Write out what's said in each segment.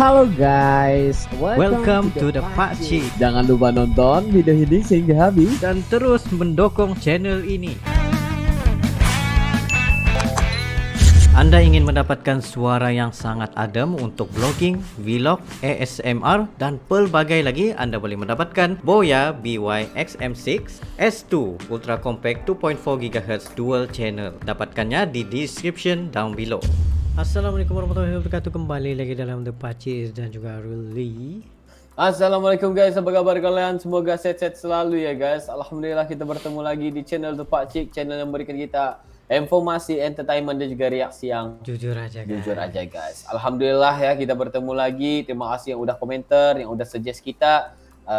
Halo guys, Welcome to the Pak Cik. Jangan lupa nonton video ini sehingga habis Dan terus mendukung channel ini. Anda ingin mendapatkan suara yang sangat adem untuk vlogging, vlog, ASMR, dan pelbagai lagi, Anda boleh mendapatkan Boya BY-XM6 S2 Ultra Compact 2.4 GHz Dual Channel. Dapatkannya di description down below. Assalamualaikum warahmatullahi wabarakatuh. Kembali lagi dalam The Pacis dan juga Ruli. Assalamualaikum guys, apa kabar kalian? Semoga sehat-sehat selalu ya guys. Alhamdulillah kita bertemu lagi di channel The Pakcik, channel yang memberikan kita informasi, entertainment dan juga reaksi yang Jujur aja guys. Alhamdulillah ya kita bertemu lagi. Terima kasih yang udah komentar, yang udah suggest kita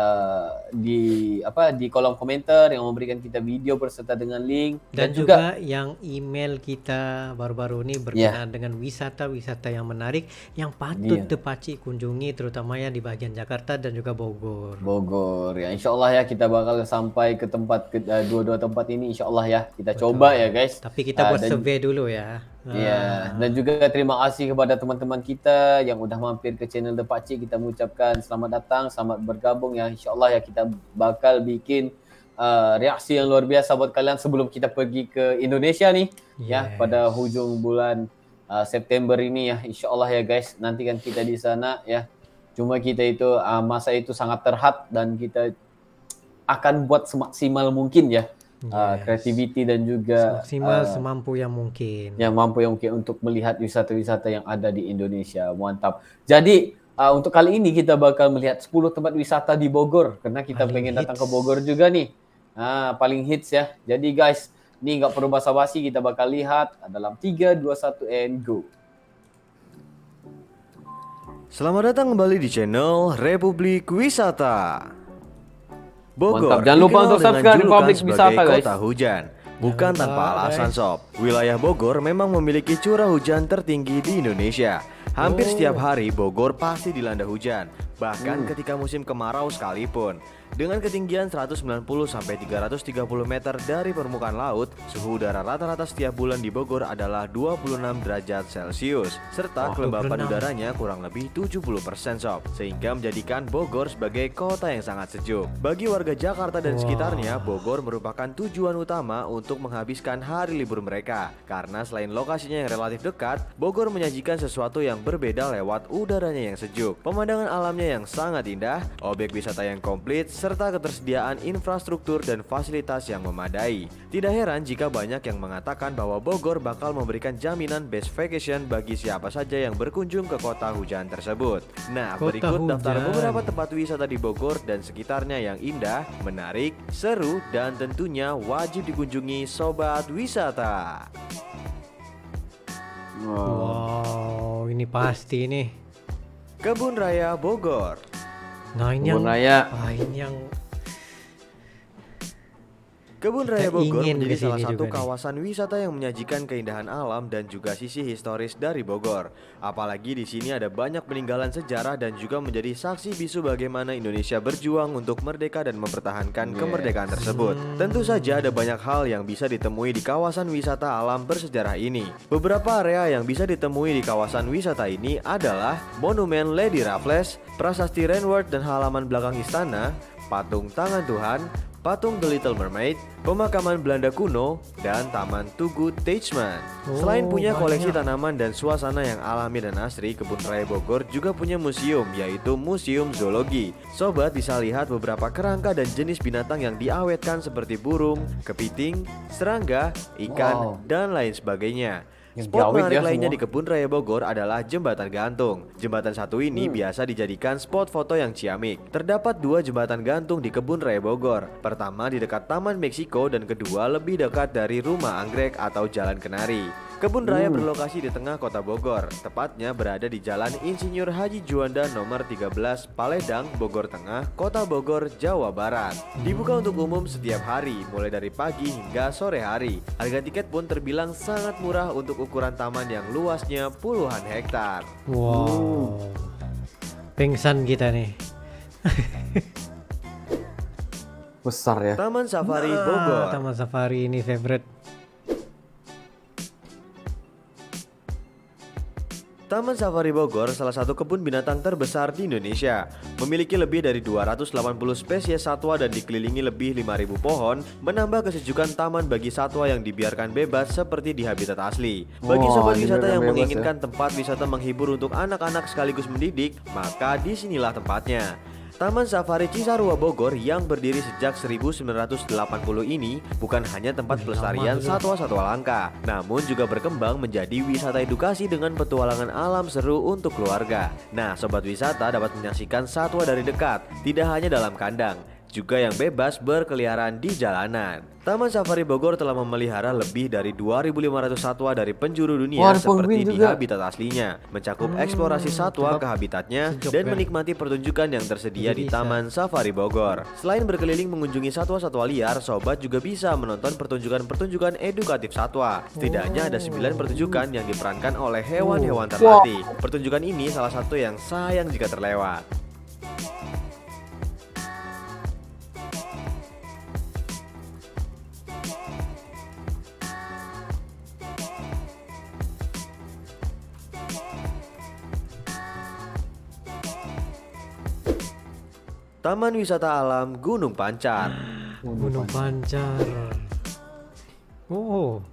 di kolom komentar, yang memberikan kita video berserta dengan link dan juga yang email kita baru-baru ini berkenaan dengan wisata-wisata yang menarik yang patut The Pakcik kunjungi, terutama ya di bagian Jakarta dan juga Bogor. Ya, insyaallah ya kita bakal sampai ke tempat dua-dua tempat ini insyaallah ya. Kita coba ya guys. Tapi kita buat survei dulu ya. Ya, dan juga terima kasih kepada teman-teman kita yang udah mampir ke channel The Pakcik. Kita mengucapkan selamat datang, selamat bergabung ya. InsyaAllah ya kita bakal bikin reaksi yang luar biasa buat kalian sebelum kita pergi ke Indonesia nih. Ya, pada hujung bulan September ini ya. InsyaAllah ya guys, nantikan kita di sana ya. Cuma kita itu masa itu sangat terhad dan kita akan buat semaksimal mungkin ya. Creativity dan juga maksimal semampu yang mungkin. Yang mampu yang mungkin untuk melihat wisata-wisata yang ada di Indonesia. Mantap. Jadi untuk kali ini kita bakal melihat 10 tempat wisata di Bogor karena kita pengen datang ke Bogor juga nih. Paling hits ya. Jadi guys, ini nggak perlu basa-basi, kita bakal lihat dalam 3, 2, 1 and go. Selamat datang kembali di channel Republik Wisata. Bogor, jangan lupa untuk subscribe Republik Wisata guys. Kota hujan, bukan tanpa alasan sob. Wilayah Bogor memang memiliki curah hujan tertinggi di Indonesia. Hampir setiap hari Bogor pasti dilanda hujan, bahkan ketika musim kemarau sekalipun. Dengan ketinggian 190 sampai 330 meter dari permukaan laut, suhu udara rata-rata setiap bulan di Bogor adalah 26 derajat Celcius, serta kelembapan udaranya kurang lebih 70% sob, sehingga menjadikan Bogor sebagai kota yang sangat sejuk. Bagi warga Jakarta dan sekitarnya, Bogor merupakan tujuan utama untuk menghabiskan hari libur mereka, karena selain lokasinya yang relatif dekat, Bogor menyajikan sesuatu yang berbeda lewat udaranya yang sejuk, pemandangan alamnya yang sangat indah, objek wisata yang komplit, serta ketersediaan infrastruktur dan fasilitas yang memadai. Tidak heran jika banyak yang mengatakan bahwa Bogor bakal memberikan jaminan best vacation bagi siapa saja yang berkunjung ke kota hujan tersebut. Nah, berikut daftar beberapa tempat wisata di Bogor dan sekitarnya yang indah, menarik, seru, dan tentunya wajib dikunjungi sobat wisata. Wow, ini pasti nih. Kebun Raya Bogor. Nah, ini yang Kebun Raya Bogor menjadi salah satu juga kawasan wisata yang menyajikan keindahan alam dan juga sisi historis dari Bogor. Apalagi di sini ada banyak peninggalan sejarah dan juga menjadi saksi bisu bagaimana Indonesia berjuang untuk merdeka dan mempertahankan kemerdekaan tersebut. Tentu saja ada banyak hal yang bisa ditemui di kawasan wisata alam bersejarah ini. Beberapa area yang bisa ditemui di kawasan wisata ini adalah Monumen Lady Raffles, Prasasti Rainworld dan halaman belakang istana, Patung Tangan Tuhan, Patung The Little Mermaid, pemakaman Belanda kuno, dan Taman Tugu Teichman. Selain punya koleksi tanaman dan suasana yang alami dan asri, Kebun Raya Bogor juga punya museum, yaitu Museum Zoologi. Sobat bisa lihat beberapa kerangka dan jenis binatang yang diawetkan seperti burung, kepiting, serangga, ikan, dan lain sebagainya. Spot menarik lainnya di Kebun Raya Bogor adalah Jembatan Gantung. Jembatan satu ini biasa dijadikan spot foto yang ciamik. Terdapat 2 jembatan gantung di Kebun Raya Bogor. Pertama di dekat Taman Meksiko dan kedua lebih dekat dari Rumah Anggrek atau Jalan Kenari. Kebun Raya berlokasi di tengah kota Bogor, tepatnya berada di Jalan Insinyur Haji Juanda nomor 13 Paledang, Bogor Tengah, Kota Bogor, Jawa Barat. Dibuka untuk umum setiap hari, mulai dari pagi hingga sore hari. Harga tiket pun terbilang sangat murah untuk ukuran taman yang luasnya puluhan hektar. Wow, pingsan kita nih. Besar ya. Taman Safari Bogor. Taman Safari ini favorite. Taman Safari Bogor salah satu kebun binatang terbesar di Indonesia. Memiliki lebih dari 280 spesies satwa dan dikelilingi lebih 5.000 pohon, menambah kesejukan taman bagi satwa yang dibiarkan bebas seperti di habitat asli. Bagi sobat wisata yang menginginkan tempat wisata menghibur untuk anak-anak sekaligus mendidik, maka disinilah tempatnya. Taman Safari Cisarua Bogor yang berdiri sejak 1980 ini bukan hanya tempat pelestarian satwa-satwa langka, namun juga berkembang menjadi wisata edukasi dengan petualangan alam seru untuk keluarga. Nah, sobat wisata dapat menyaksikan satwa dari dekat, tidak hanya dalam kandang, juga yang bebas berkeliaran di jalanan. Taman Safari Bogor telah memelihara lebih dari 2.500 satwa dari penjuru dunia seperti di habitat aslinya, mencakup eksplorasi satwa ke habitatnya dan menikmati pertunjukan yang tersedia di Taman Safari Bogor. Selain berkeliling mengunjungi satwa-satwa liar, sobat juga bisa menonton pertunjukan-pertunjukan edukatif satwa. Setidaknya ada 9 pertunjukan yang diperankan oleh hewan-hewan terlatih. Pertunjukan ini salah satu yang sayang jika terlewat. Taman Wisata Alam Gunung Pancar. Gunung Pancar. Oh.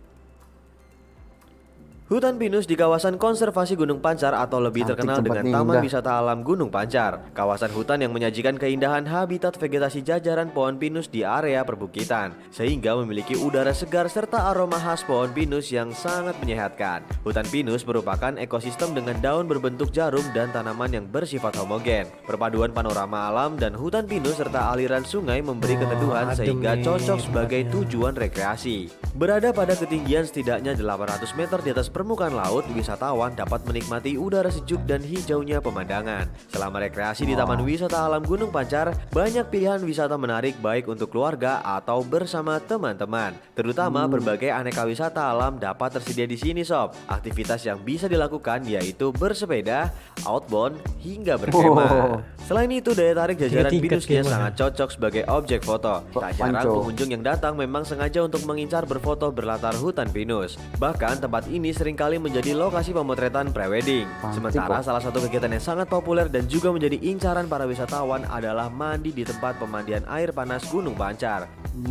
Hutan pinus di kawasan konservasi Gunung Pancar atau lebih terkenal dengan Taman Wisata Alam Gunung Pancar. Kawasan hutan yang menyajikan keindahan habitat vegetasi jajaran pohon pinus di area perbukitan, sehingga memiliki udara segar serta aroma khas pohon pinus yang sangat menyehatkan. Hutan pinus merupakan ekosistem dengan daun berbentuk jarum dan tanaman yang bersifat homogen. Perpaduan panorama alam dan hutan pinus serta aliran sungai memberi keteduhan sehingga cocok sebagai tujuan rekreasi. Berada pada ketinggian setidaknya 800 meter di atas permukaan laut, wisatawan dapat menikmati udara sejuk dan hijaunya pemandangan. Selama rekreasi di Taman Wisata Alam Gunung Pancar, banyak pilihan wisata menarik baik untuk keluarga atau bersama teman-teman. Terutama berbagai aneka wisata alam dapat tersedia di sini, sob. Aktivitas yang bisa dilakukan yaitu bersepeda, outbound, hingga berkemah. Selain itu, daya tarik jajaran pinusnya sangat cocok sebagai objek foto. Tak jarang pengunjung yang datang memang sengaja untuk mengincar berfoto berlatar hutan pinus. Bahkan tempat ini seringkali menjadi lokasi pemotretan prewedding. Sementara salah satu kegiatan yang sangat populer dan juga menjadi incaran para wisatawan adalah mandi di tempat pemandian air panas Gunung Pancar.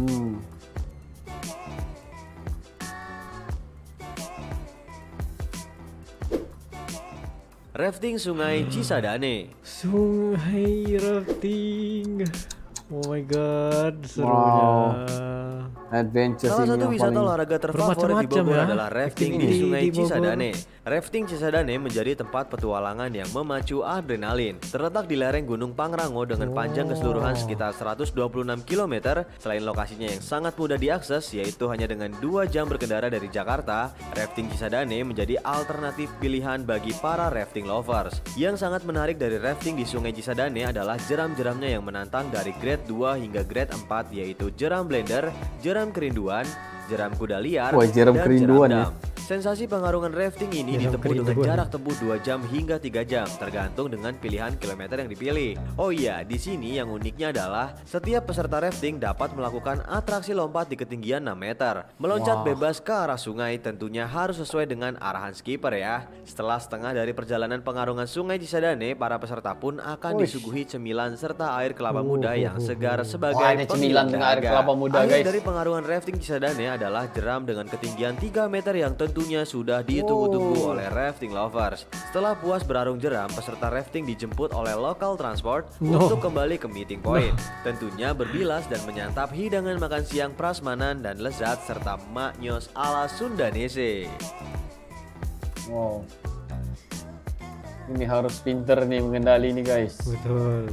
Rafting Sungai Cisadane. Sungai rafting. Oh my god, serunya. Adventure salah satu wisata olahraga terfavorit di Bogor adalah rafting di Sungai Cisadane. Rafting Cisadane menjadi tempat petualangan yang memacu adrenalin. Terletak di lereng Gunung Pangrango dengan panjang keseluruhan sekitar 126 km. Selain lokasinya yang sangat mudah diakses, yaitu hanya dengan 2 jam berkendara dari Jakarta, rafting Cisadane menjadi alternatif pilihan bagi para rafting lovers. Yang sangat menarik dari rafting di Sungai Cisadane adalah jeram-jeramnya yang menantang dari grade 2 hingga grade 4, yaitu jeram blender, jeram kerinduan, jeram kuda liar, dan jeram dam. Sensasi pengarungan rafting ini ditempuh dengan jarak tempuh 2 jam hingga 3 jam, tergantung dengan pilihan kilometer yang dipilih. Oh iya, di sini yang uniknya adalah setiap peserta rafting dapat melakukan atraksi lompat di ketinggian 6 meter. Meloncat bebas ke arah sungai tentunya harus sesuai dengan arahan skipper ya. Setelah setengah dari perjalanan pengarungan Sungai Cisadane, para peserta pun akan disuguhi cemilan serta air kelapa muda yang segar sebagai cemilan dengan air kelapa muda, guys. Akhir dari pengarungan rafting Cisadane adalah jeram dengan ketinggian 3 meter yang tentunya sudah ditunggu-tunggu oleh rafting lovers. Setelah puas berarung jeram, peserta rafting dijemput oleh local transport untuk kembali ke meeting point. Tentunya berbilas dan menyantap hidangan makan siang prasmanan dan lezat serta maknyos ala Sundanese. Wow. Ini harus pinter nih mengendali nih, guys. Betul.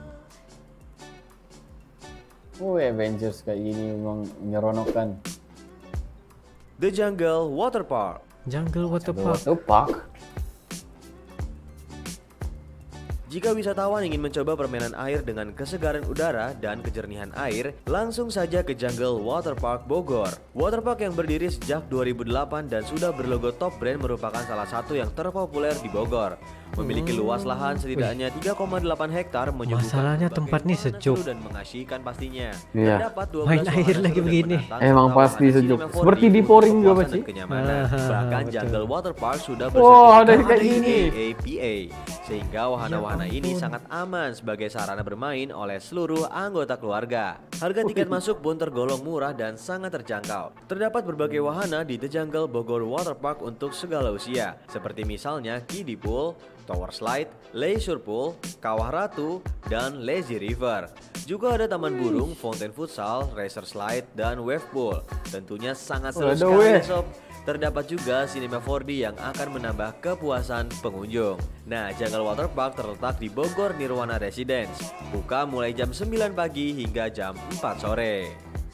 Avengers kayak gini memang menyeronokkan. The Jungle Water Park. Jungle Water Park. Water Park. Jika wisatawan ingin mencoba permainan air dengan kesegaran udara dan kejernihan air, langsung saja ke Jungle Waterpark Bogor. Waterpark yang berdiri sejak 2008 dan sudah berlogo top brand merupakan salah satu yang terpopuler di Bogor. Memiliki luas lahan setidaknya 3,8 hektar, menyuguhkan Masalahnya berbagai tempat ini wahana sejuk. seru dan mengasihkan pastinya. Iya. Terdapat 12 Main wahana air seru lagi dan begini. menantang Emang serta pasti wahana sejuk. Cinema 4D Seperti di untuk Poring juga, kepuasan Pak, Ci. dan kenyamanan. Bahkan Betul. Jungle Waterpark sudah Oh, ada bersertifikat kayak gini. AAPA, sehingga wahana-wahana Ya ini ampun. sangat aman sebagai sarana bermain oleh seluruh anggota keluarga. Harga tiket masuk pun tergolong murah dan sangat terjangkau. Terdapat berbagai wahana di The Jungle Bogor Waterpark untuk segala usia, seperti misalnya kiddie pool, tower slide, leisure pool, kawah ratu, dan lazy river. Juga ada taman burung, fountain futsal, racer slide, dan wave pool. Tentunya sangat seru Ada sekali wave. sob. Terdapat juga Cinema 4D yang akan menambah kepuasan pengunjung. Nah, Jungle Waterpark terletak di Bogor Nirwana Residence. Buka mulai jam 9 pagi hingga jam 4 sore.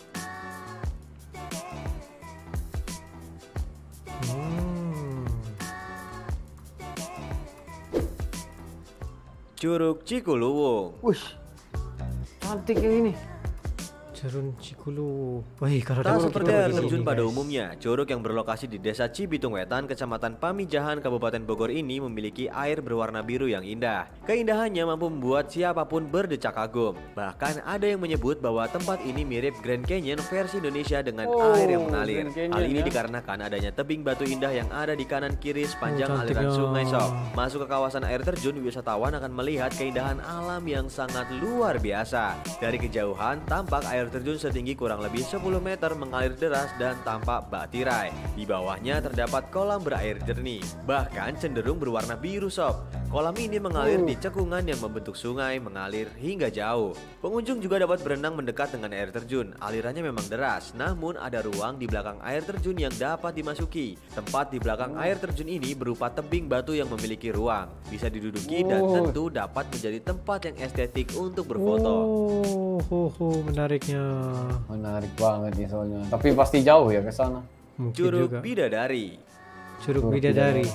Curug Cikuluwung. Wih, cantik yang ini. Cerun Cikulu. Wih, kalau Tak dapat seperti kita air pergi terjun sini, pada guys. umumnya, curug yang berlokasi di Desa Cibitung Wetan, Kecamatan Pamijahan, Kabupaten Bogor ini memiliki air berwarna biru yang indah. Keindahannya mampu membuat siapapun berdecak kagum. Bahkan ada yang menyebut bahwa tempat ini mirip Grand Canyon versi Indonesia dengan air yang mengalir. Grand Canyon, Hal ini ya. dikarenakan adanya tebing batu indah yang ada di kanan kiri sepanjang cantiknya. aliran sungai Sob. Masuk ke kawasan air terjun, wisatawan akan melihat keindahan alam yang sangat luar biasa. Dari kejauhan, tampak air terjun setinggi kurang lebih 10 meter mengalir deras dan tampak bak tirai. Di bawahnya terdapat kolam berair jernih, bahkan cenderung berwarna biru sob. Kolam ini mengalir di cekungan yang membentuk sungai mengalir hingga jauh. Pengunjung juga dapat berenang mendekat dengan air terjun. Alirannya memang deras, namun ada ruang di belakang air terjun yang dapat dimasuki. Tempat di belakang air terjun ini berupa tebing batu yang memiliki ruang, bisa diduduki dan tentu dapat menjadi tempat yang estetik untuk berfoto. Menariknya. Menarik banget nih soalnya. Tapi pasti jauh ya ke sana. Mungkin Curug juga. Bidadari. Curug Bidadari.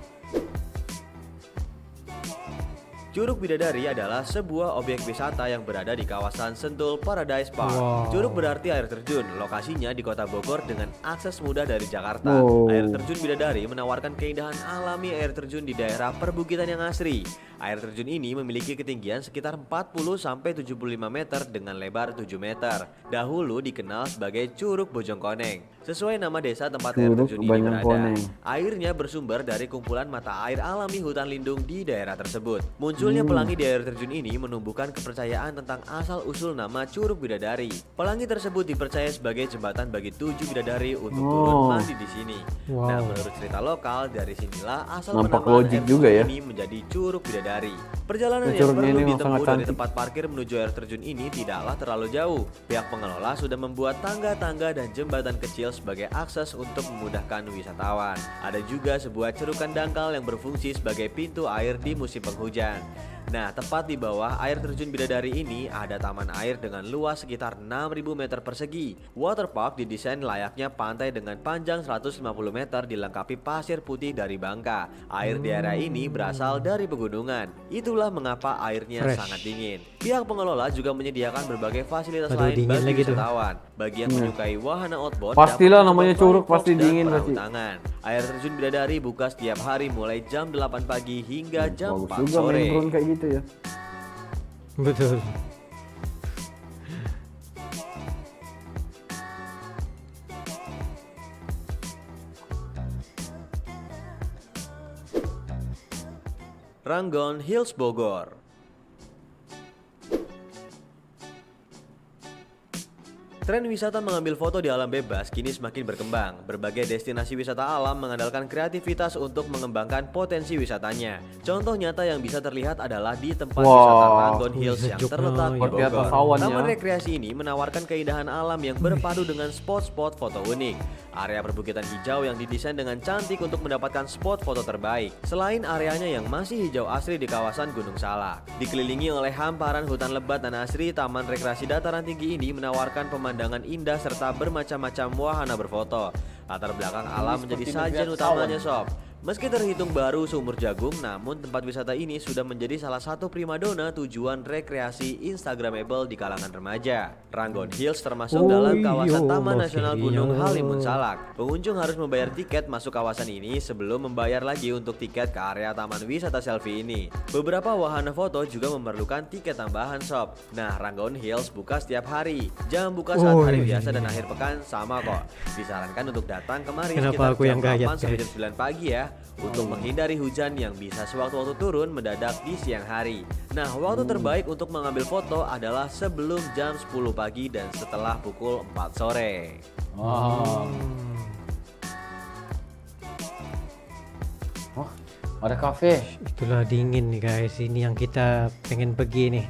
Curug Bidadari adalah sebuah objek wisata yang berada di kawasan Sentul Paradise Park. Wow. Curug berarti air terjun. Lokasinya di kota Bogor dengan akses mudah dari Jakarta. Wow. Air terjun Bidadari menawarkan keindahan alami air terjun di daerah perbukitan yang asri. Air terjun ini memiliki ketinggian sekitar 40-75 meter dengan lebar 7 meter. Dahulu dikenal sebagai Curug Bojongkoneng. Sesuai nama desa tempat air Curug terjun ini berada. Bojongkoneng. Airnya bersumber dari kumpulan mata air alami hutan lindung di daerah tersebut. Munculnya pelangi di air terjun ini menumbuhkan kepercayaan tentang asal-usul nama Curug Bidadari. Pelangi tersebut dipercaya sebagai jembatan bagi 7 bidadari untuk turun mandi di sini. Wow. Nah, menurut cerita lokal, dari sinilah asal Nampak penamaan logik air juga terjun ya. ini menjadi Curug Bidadari. Perjalanan Nah, yang curugnya perlu ini memang ditempuh sangat dari cantik. tempat parkir menuju air terjun ini tidaklah terlalu jauh. Pihak pengelola sudah membuat tangga-tangga dan jembatan kecil sebagai akses untuk memudahkan wisatawan. Ada juga sebuah cerukan dangkal yang berfungsi sebagai pintu air di musim penghujan. Nah, tepat di bawah air terjun Bidadari ini ada taman air dengan luas sekitar 6.000 meter persegi. Waterpark didesain layaknya pantai dengan panjang 150 meter dilengkapi pasir putih dari Bangka. Air di area ini berasal dari pegunungan. Itulah mengapa airnya Fresh. sangat dingin. Pihak pengelola juga menyediakan berbagai fasilitas Aduh, lain dingin bagi lagi tuh. wisatawan. Bagi yang menyukai wahana outboard, Pastilah dapat namanya mencoba curug, flying pasti fox dan dingin perahu pasti. tangan. Air terjun Bidadari buka setiap hari mulai jam 8 pagi hingga jam Bagus 4 juga main sore. drone kayak gitu ya. Betul. Ranggon Hills Bogor. Tren wisata mengambil foto di alam bebas kini semakin berkembang. Berbagai destinasi wisata alam mengandalkan kreativitas untuk mengembangkan potensi wisatanya. Contoh nyata yang bisa terlihat adalah di tempat wisata Ranggon Hills yang sejuknya, terletak di ya. Di atas Bogor. awan ya. Taman rekreasi ini menawarkan keindahan alam yang berpadu dengan spot-spot foto unik. Area perbukitan hijau yang didesain dengan cantik untuk mendapatkan spot foto terbaik. Selain areanya yang masih hijau asri di kawasan Gunung Salak. Dikelilingi oleh hamparan hutan lebat dan asri, taman rekreasi dataran tinggi ini menawarkan pemandangan indah serta bermacam-macam wahana berfoto. Latar belakang alam menjadi seperti sajian negeri utamanya awan. sob. Meski terhitung baru seumur jagung, namun tempat wisata ini sudah menjadi salah satu primadona tujuan rekreasi instagramable di kalangan remaja. Ranggon Hills termasuk dalam kawasan Taman Nasional Gunung Halimun Salak. Pengunjung harus membayar tiket masuk kawasan ini sebelum membayar lagi untuk tiket ke area taman wisata selfie ini. Beberapa wahana foto juga memerlukan tiket tambahan sob. Nah, Ranggon Hills buka setiap hari. Jam buka saat hari biasa dan akhir pekan sama kok. Disarankan untuk datang kemari sekitar jam 8 sampai jam 9 pagi ya, untuk menghindari hujan yang bisa sewaktu-waktu turun mendadak di siang hari. Nah, waktu terbaik untuk mengambil foto adalah sebelum jam 10 pagi dan setelah pukul 4 sore. Oh, ada kafe. Itulah dingin nih guys, ini yang kita pengen pergi nih.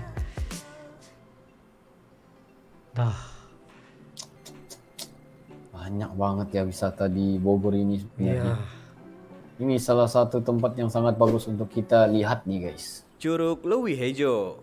Banyak banget ya wisata di Bogor ini sebenarnya. Iya. Ini salah satu tempat yang sangat bagus untuk kita lihat nih guys. Curug Leuwi Hejo.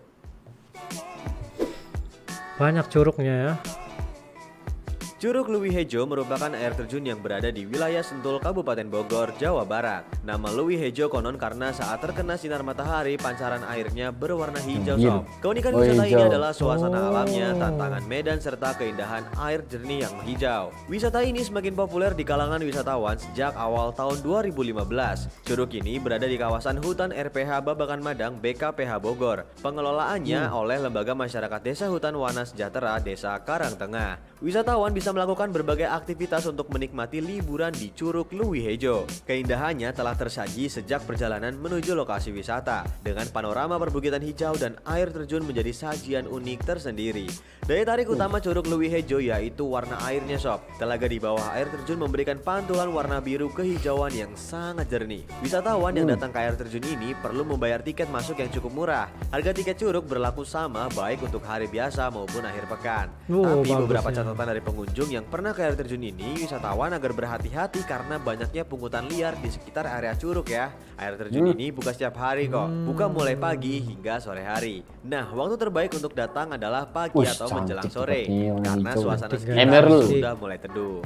Banyak curugnya ya. Curug Leuwi Hejo merupakan air terjun yang berada di wilayah Sentul, Kabupaten Bogor, Jawa Barat. Nama Leuwi Hejo konon karena saat terkena sinar matahari, pancaran airnya berwarna hijau sob. Keunikan wisata ini adalah suasana alamnya, tantangan medan, serta keindahan air jernih yang menghijau. Wisata ini semakin populer di kalangan wisatawan sejak awal tahun 2015. Curug ini berada di kawasan hutan RPH Babakan Madang BKPH Bogor. Pengelolaannya oleh Lembaga Masyarakat Desa Hutan Wana Sejahtera Desa Karangtengah. Wisatawan bisa melakukan berbagai aktivitas untuk menikmati liburan di Curug Leuwi Hejo. Keindahannya telah tersaji sejak perjalanan menuju lokasi wisata, dengan panorama perbukitan hijau dan air terjun menjadi sajian unik tersendiri. Daya tarik utama Curug Leuwi Hejo yaitu warna airnya sob. Telaga di bawah air terjun memberikan pantulan warna biru kehijauan yang sangat jernih. Wisatawan yang datang ke air terjun ini perlu membayar tiket masuk yang cukup murah. Harga tiket curug berlaku sama baik untuk hari biasa maupun akhir pekan. Tapi beberapa catatan dari pengunjung yang pernah ke air terjun ini, wisatawan agar berhati-hati karena banyaknya pungutan liar di sekitar area curug ya. Air terjun ini buka setiap hari kok, buka mulai pagi hingga sore hari. Nah, waktu terbaik untuk datang adalah pagi atau menjelang sore karena suasana sekitar sudah mulai teduh.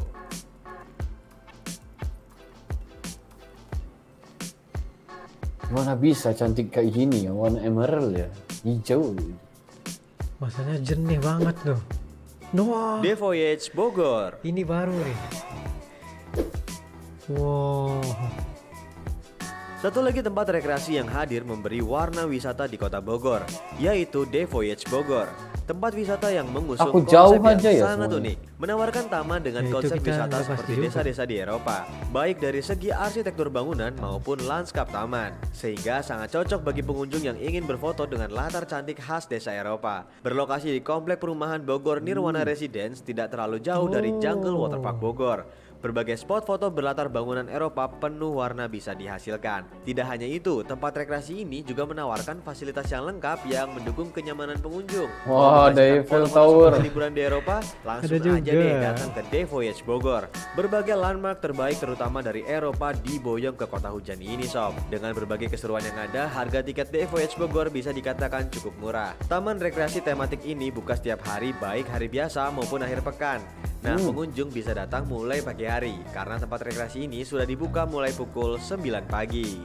Mana bisa cantik kayak gini ya, warna emerald ya, hijau. Masanya jernih banget loh. Wah, The Voyage Bogor. ini baru nih. Wow. Satu lagi tempat rekreasi yang hadir memberi warna wisata di kota Bogor, yaitu The Voyage Bogor. Tempat wisata yang mengusung Aku konsep jauh yang aja ya sangat semuanya. unik, menawarkan taman dengan Ya, itu konsep kita wisata nggak seperti pasti juga. desa-desa di Eropa, baik dari segi arsitektur bangunan maupun lanskap taman, sehingga sangat cocok bagi pengunjung yang ingin berfoto dengan latar cantik khas desa Eropa. Berlokasi di komplek perumahan Bogor Nirwana Residence, tidak terlalu jauh dari Jungle Waterpark Bogor. Berbagai spot foto berlatar bangunan Eropa penuh warna bisa dihasilkan. Tidak hanya itu, tempat rekreasi ini juga menawarkan fasilitas yang lengkap yang mendukung kenyamanan pengunjung. Wah, Mau The menghasilkan Eiffel foto-foto Tower. seperti liburan di Eropa, langsung Ada aja juga. deh datang ke The Voyage Bogor. Berbagai landmark terbaik terutama dari Eropa diboyong ke kota hujan ini sob. Dengan berbagai keseruan yang ada, harga tiket The Voyage Bogor bisa dikatakan cukup murah. Taman rekreasi tematik ini buka setiap hari baik hari biasa maupun akhir pekan. Nah, pengunjung bisa datang mulai pagi hari karena tempat rekreasi ini sudah dibuka mulai pukul 9 pagi.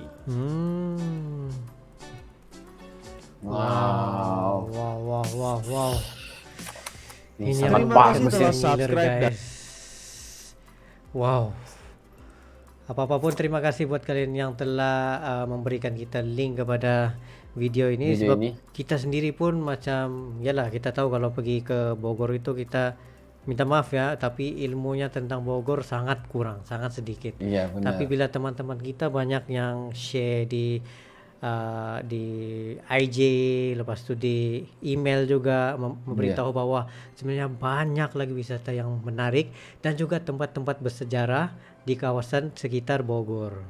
Wow. Wow. Ini Ini sangat terima bagus kasih ya. telah subscribe guys. Wow. Apapun terima kasih buat kalian yang telah memberikan kita link kepada video ini, Video sebab ini. kita sendiri pun macam yalah, kita tahu kalau pergi ke Bogor itu kita minta maaf ya, tapi ilmunya tentang Bogor sangat kurang, sangat sedikit. Iya, benar. Tapi bila teman-teman kita banyak yang share di IG, lepas itu di email juga memberitahu bahwa sebenarnya banyak lagi wisata yang menarik dan juga tempat-tempat bersejarah di kawasan sekitar Bogor.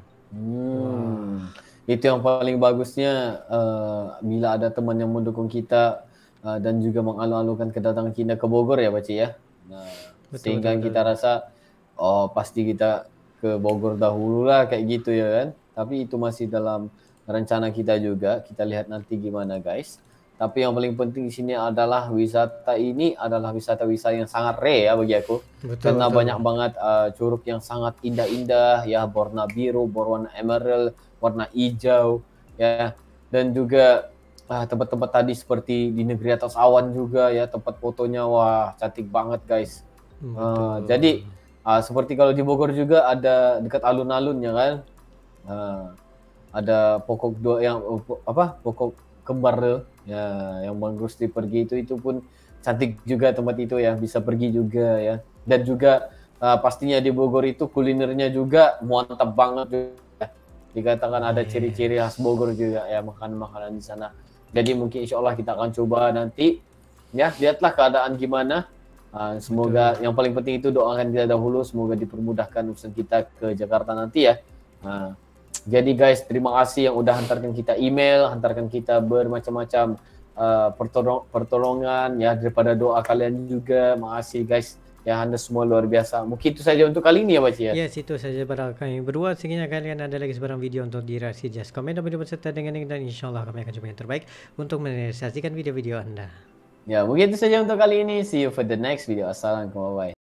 Itu yang paling bagusnya, bila ada teman yang mendukung kita dan juga mengalu-alukan kedatangan kita ke Bogor ya Pakcik ya. Nah, sehingga kita rasa pasti kita ke Bogor dahulu lah kayak gitu ya kan. Tapi itu masih dalam rencana kita juga. Kita lihat nanti gimana guys. Tapi yang paling penting di sini adalah wisata ini adalah wisata-wisata yang sangat rare ya bagi aku. Betul, Karena betul. banyak banget curug yang sangat indah-indah ya, berwarna biru, berwarna emerald, warna hijau ya. Dan juga tempat-tempat tadi seperti di negeri atas awan juga ya, tempat fotonya wah cantik banget guys. Betul. Jadi seperti kalau di Bogor juga ada dekat alun-alunnya kan. Ada pokok dua yang pokok kembar tuh ya, yang Bang Rusdi pergi itu pun cantik juga tempat itu ya, bisa pergi juga ya. Dan juga pastinya di Bogor itu kulinernya juga mantap banget juga. Dikatakan ada ciri-ciri khas Bogor juga ya, makanan-makanan di sana. Jadi mungkin insya Allah kita akan coba nanti ya, lihatlah keadaan gimana. Semoga yang paling penting itu doakan kita dahulu, semoga dipermudahkan urusan kita ke Jakarta nanti ya. Jadi guys, terima kasih yang udah hantarkan kita email, hantarkan kita bermacam-macam pertolongan ya, daripada doa kalian juga. Makasih guys, ya Anda semua luar biasa. Mungkin itu saja untuk kali ini ya Baci ya. Yes, itu saja pada kami berdua. Sekiranya kalian ada lagi sebarang video untuk direaksi, just komen dan video berserta dengan link, dan insyaallah kami akan coba yang terbaik untuk merealisasikan video-video Anda. Ya, mungkin itu saja untuk kali ini. See you for the next video. Assalamualaikum warahmatullahi wabarakatuh.